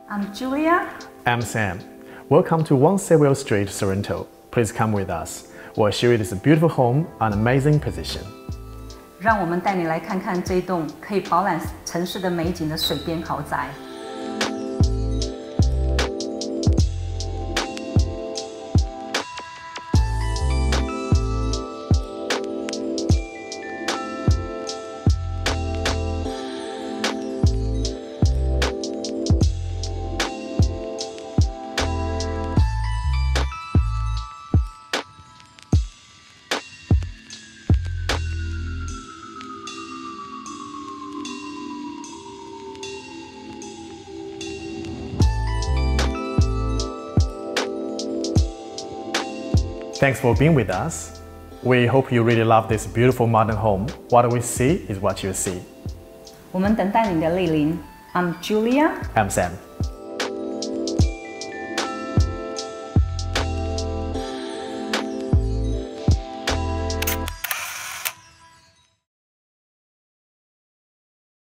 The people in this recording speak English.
I'm Julia. I'm Sam. Welcome to 1 Saywell Street, Sorrento. Please come with us. We'll show you this beautiful home on amazing position. 让我们带你来看看这栋可以饱览城市的美景的水边豪宅。 Thanks for being with us. We hope you really love this beautiful modern home. What we see is what you see. 我们等待你的莅临。I'm Julia. I'm Sam.